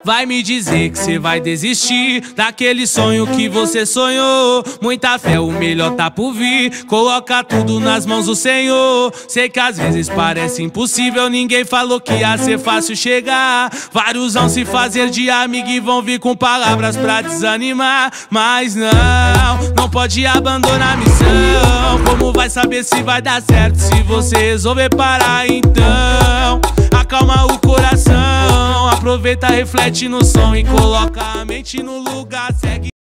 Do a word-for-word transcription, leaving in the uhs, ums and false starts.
Vai me dizer que cê vai desistir daquele sonho que você sonhou. Muita fé, o melhor tá por vir. Coloca tudo nas mãos do Senhor. Sei que às vezes parece impossível, ninguém falou que ia ser fácil chegar. Vários vão se fazer de amigo e vão vir com palavras pra desanimar. Mas não, não pode abandonar a missão. Como vai saber se vai dar certo se você resolver parar então? Acalma o coração, aproveita, reflete no som e coloca a mente no lugar, segue.